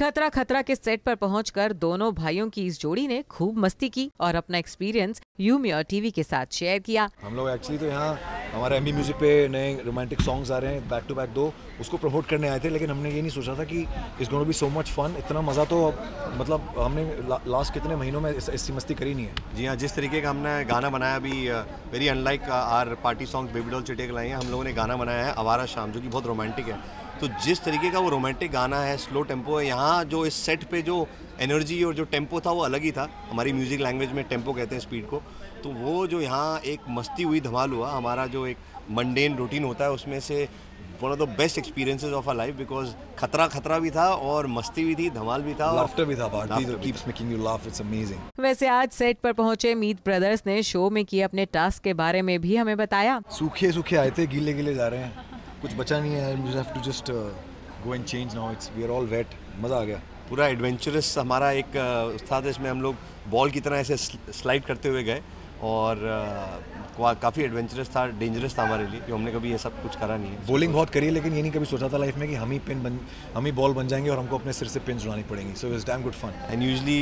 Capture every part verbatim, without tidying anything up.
खतरा खतरा के सेट पर पहुंचकर दोनों भाइयों की इस जोड़ी ने खूब मस्ती की और अपना एक्सपीरियंस यूमियर टीवी के साथ शेयर किया। हम लोग एक्चुअली तो यहाँ हमारा एमबी म्यूजिक पे नए रोमांटिक सॉन्ग्स आ रहे हैं बैक टू बैक दो, उसको प्रमोट करने आए थे, लेकिन हमने ये नहीं सोचा था कि it's gonna be so much fun. इतना मज़ा तो मतलब हमने ला, लास्ट कितने महीनों में ऐसी मस्ती करी नहीं है। जी हाँ, जिस तरीके का हमने गाना बनाया अभी, very unlike our party songs baby doll चिटे लाई हैं, हम लोगों ने गाना बनाया है आवारा शाम, जो कि बहुत रोमांटिक है। तो जिस तरीके का वो रोमांटिक गाना है, स्लो टेम्पो है, यहाँ जो इस सेट पे जो एनर्जी और जो टेम्पो था वो अलग ही था। हमारी म्यूज़िक लैंग्वेज में टेम्पो कहते हैं स्पीड को। तो वो जो यहाँ एक मस्ती हुई, धमाल हुआ, हमारा जो एक मंडेन रूटीन होता है उसमें से one of the best experiences of our life, because खतरा खतरा भी था और मस्ती भी थी, धमाल भी था, लाफ्टर भी था। Keeps making you laugh, it's amazing. वैसे आज सेट पर पहुंचे मीत ब्रदर्स ने शो में किए अपने टास्क के बारे में भी हमें बताया। सूखे सूखे आए थे, गीले गीले जा रहे हैं, कुछ बचा नहीं है। You have to just go and change now, it's we are all wet. मज़ा आ गया। पूरा एडवेंचरस हमारा एक था, इसमें हम लोग बॉल की तरह ऐसे स्लाइड करते हुए गए और काफ़ी एडवेंचरस था, डेंजरस था हमारे लिए, जो हमने कभी ये सब कुछ करा नहीं है। बॉलिंग बहुत करी है, लेकिन ये नहीं कभी सोचा था लाइफ में कि हम ही पिन बन हम ही बॉल बन जाएंगे और हमको अपने सिर से पिन उड़ानी पड़ेंगी। So it's damn good fun. And usually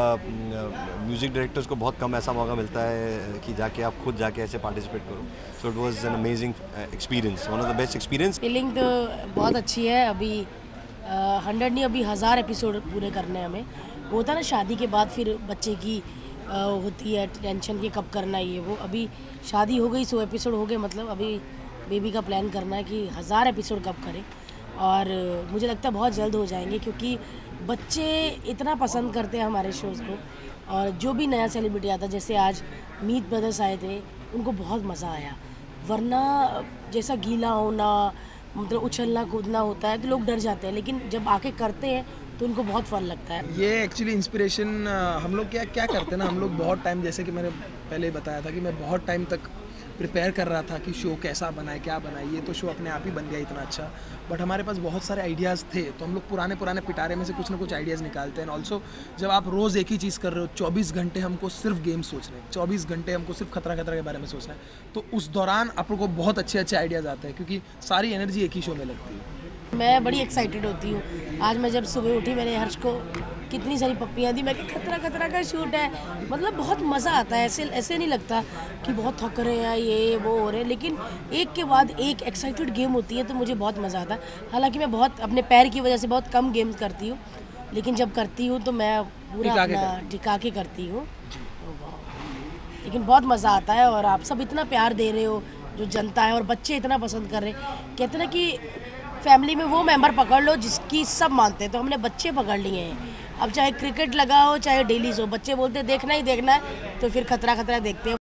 music directors को बहुत कम ऐसा मौका मिलता है कि जाके आप खुद जाके ऐसे पार्टिसिपेट करो। So it was an amazing experience, one of the best experience. Feeling तो बहुत अच्छी है। अभी हंड्रेड नहीं, अभी हज़ार एपिसोड पूरे करने हैं हमें। होता है ना शादी के बाद फिर बच्चे की Uh, होती है टेंशन कि कब करना है ये वो। अभी शादी हो गई, सौ एपिसोड हो गए, मतलब अभी बेबी का प्लान करना है कि हज़ार एपिसोड कब करें। और uh, मुझे लगता है बहुत जल्द हो जाएंगे, क्योंकि बच्चे इतना पसंद करते हैं हमारे शोज़ को। और जो भी नया सेलिब्रिटी आता है, जैसे आज मीत ब्रदर्स आए थे, उनको बहुत मज़ा आया। वरना जैसा गीला होना, मतलब उछलना कूदना होता है तो लोग डर जाते हैं, लेकिन जब आके करते हैं तो उनको बहुत फन लगता है। ये एक्चुअली इंस्पिरेशन हम लोग क्या क्या करते हैं ना, हम लोग बहुत टाइम, जैसे कि मैंने पहले बताया था कि मैं बहुत टाइम तक प्रिपेयर कर रहा था कि शो कैसा बनाए, क्या बनाए। ये तो शो अपने आप ही बन गया इतना अच्छा, बट हमारे पास बहुत सारे आइडियाज़ थे, तो हम लोग पुराने पुराने पिटारे में से कुछ ना कुछ आइडियाज़ निकालते हैं। ऑल्सो जब आप रोज़ एक ही चीज़ कर रहे हो, चौबीस घंटे हमको सिर्फ गेम सोचना है, चौबीस घंटे हमको सिर्फ खतरा खतरा के बारे में सोचना है, तो उस दौरान आपको बहुत अच्छे अच्छे आइडियाज़ आते हैं, क्योंकि सारी एनर्जी एक ही शो में लगती है। मैं बड़ी एक्साइटेड होती हूँ। आज मैं जब सुबह उठी, मैंने हर्ष को कितनी सारी पप्पियाँ दी, मैं कि खतरा खतरा का शूट है, मतलब बहुत मज़ा आता है। ऐसे ऐसे नहीं लगता कि बहुत थक रहे हैं, ये वो हो रहे हैं, लेकिन एक के बाद एक एक्साइटेड गेम होती है, तो मुझे बहुत मज़ा आता है। हालांकि मैं बहुत अपने पैर की वजह से बहुत कम गेम्स करती हूँ, लेकिन जब करती हूँ तो मैं पूरा अपना टिका के करती हूँ, लेकिन बहुत मज़ा आता है। और आप सब इतना प्यार दे रहे हो, जो जनता है और बच्चे इतना पसंद कर रहे हैं। कहते ना कि फैमिली में वो मेंबर पकड़ लो जिसकी सब मानते हैं, तो हमने बच्चे पकड़ लिए हैं। अब चाहे क्रिकेट लगा हो, चाहे डेलीज हो, बच्चे बोलते देखना ही देखना है, तो फिर खतरा खतरा देखते हैं।